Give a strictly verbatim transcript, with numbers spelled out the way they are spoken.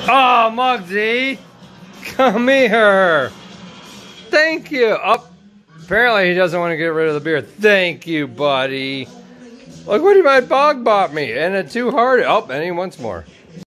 Oh, Mugsy! Come here! Thank you! Oh, apparently he doesn't want to get rid of the beer. Thank you, buddy. Look what my dog bought me, and a two-hearted. Oh, and he wants more.